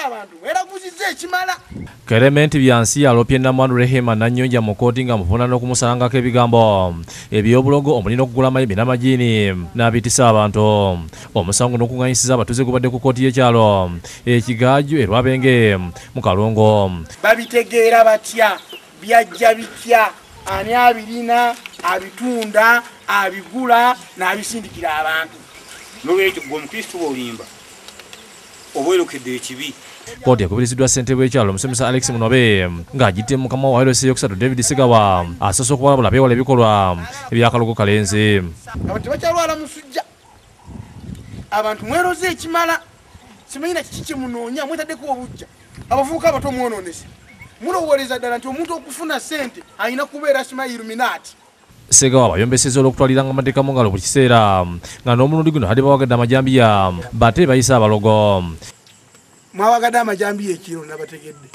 abantu mweraguziza ekimala. Kerementi byansi alopye Namwandu Rehema Nanyonja mu kkooti nga muvuna n'okumusalangako ebigambo ebyobulogo omulina okugula amayembe n'amagini n'abitisa abantu. Omusango n'okunganyisiza abatuuze gubadde ku kkooti y'ekyalo Ekigaaju e Rwabenge mu Kalungo. Babitegeera batya byajja bitya ani abirina abitunda abigula n'abisindikira abantu. N'olwekyo gwe omukristo bw'olimba obwerokedde ekibi. Kkooti yakubiriziddwa ssentebe w'ekyalo omusomesa Alex Munobe ng'agidde mukama wa Wairesi eyokusatu David Segawa asoose okubalabula beewala ebikolwa ebyakalogo kalenzi. Abantu tebakyalwala musujja. Abantu mweroze ekimala. Simanyi na kiki kyemunoonya mwetaddeko obujja. Abavubuka abato mwonoonese. Mulowooleza ddala nti omuntu okufuna ssente alina kubeera sima Illuminati. Segawa bayombeseza olw'okutwaliranga amateeka mu ngalo buli kiseera nga n'omulundi guno hadde bawagadde amajambiya bate bayisa abalogo. Mwawagadde amajambiya ekiro nabategedde.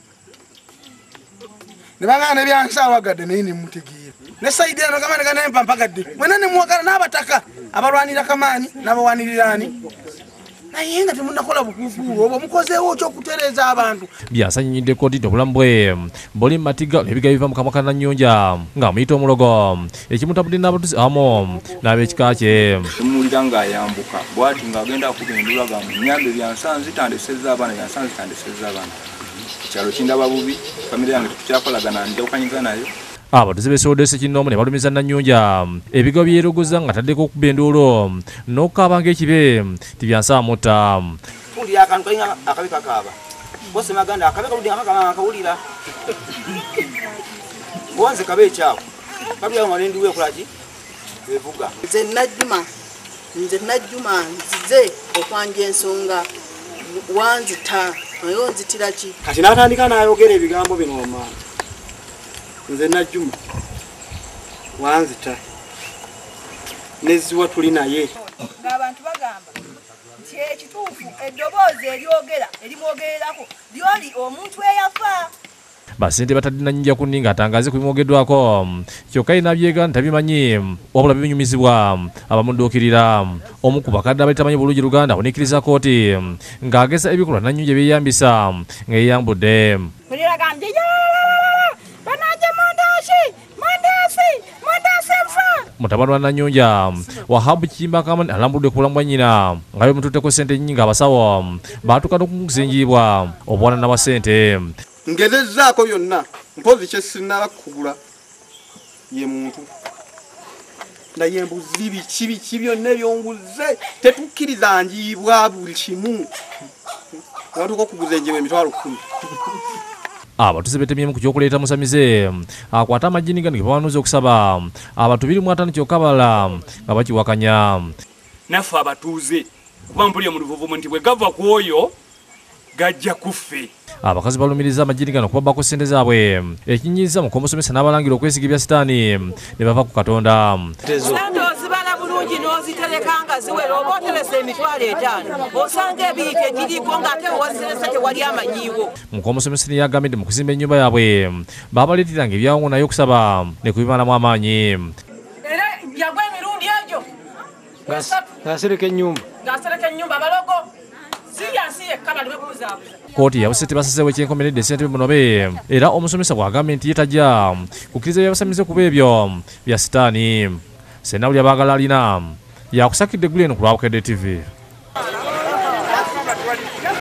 Ne bangana byansa awagadde naye ne mutegeera. Ne sayidi eno kamani kanempa mpagadde. Mwena ne muwagala n'abataka abalwanira kamaani n'abawaniriraani. Naye nga temunnakola bukuukuulu obwo mukozeewo ekyokutereeza abantu. Byasanyinyidde kkooti nti obulamu bwe buli matiga n'ebiga biva mu kamwa ka Nanyonja ng'amuyita omulogo ekimutabudde n'abatuuze awamu n'ab'ekika kye. Muwulira ng'ayambuka bw'ati ng'agenda akubendula gamba ennyambe byansanze zitandisezza abaana byansanze zitandisezza abaana. Ekyalo kindaba bubi famire yange tukyakolagana njawukanyiza nayo. Abatuuze b'esoodo Ssekinnoomu ne balumiza Nanyonja ebigo byerogoza nga taddeko okuba enduulo n'okukaaba ng'ekibe tibyansa amutta. Mpulira akantu kalina akabi kakaaba. Bose maganda akabe kaludi amakama akawulira. Bonze kabe ekyawo. Kabira nga nendiwe kulaki? Evuga. Nze Najjuma nzize okwanja ensonga wanzita nayo nzitira ki? Kati n'atandika n'ayogera ebigambo bino omwana. Nze Najjuma wanzita neziwa tuli naye. Ng'abantu bagamba nti ekituufu eddoboozi erimwogererako lyoli omuntu eyafa. Basente batadde Nanyonja ku nninga atangaze ku bimwogeddwako kyokka ye n'abyegaana tabimanyi wabula bibinyumizibwa abamudduukirira. Omu ku bakadde abali tamanyi bulungi Luganda awuniikiriza kkooti ng'ageza ebikolwa Nanyonja byeyambisa nga yeeyambudde. Mutabani wa Nanyonja Wahabu Kiyimba Kamani alambudde ku bulamu bwa nnyina nga bemututteko ssente nnyingi abasawo baatuuka n'okumuzingiibwa obwana n'abwa ssente. Ngezezzaako byonna mpozi kye sinnaba kugula ye muntu. Naye mbuzi biki byonna ebyonguze tetukkiriza njiibwa buli kimu. Watuuka okuguza enjebu emitwalo 10. Abatuuze betemyemu ku ky'okuleeta musamize akwata amagini gano ge bawanuuza okusaba abantu 25 kyokka abalala nga bakiwakanya. Naffe abatuuze kuba mpulire mu luvuvumu nti bwe gava ku oyo gajja kuffe. Abakazi balumiriza amagini gano kubabbako ssente zaabwe ekinyiiza mu k'omusomesa n'abalangira okwesiga ebya sitaani ne bava ku Katonda. Sente ozibala bulungi n'oziterekanga ziwera oba oteresa emitwalo 5 osanga ebiika egiriko ng'ate waziteresa tewali amanyiiwo. Mu k'omusomesa ne yagambye mu kuzimba ennyumba yaabwe baabaleeteranga ebyawo naye okusaba ne kubimalamu amaanyi. Era yagwa emirundi egyo Ng'asereka ennyumba abalogo. Kkooti yabuse tebasazeewo ekyenkomeredde ssentebe Munobe era omusomesa bw'agambye nti ye tajja kukkiriza byabasamize kuba ebyo bya sitaani. Senna buli abaagala alina yakusakidde eggulu eno ku Lwabukedde TV.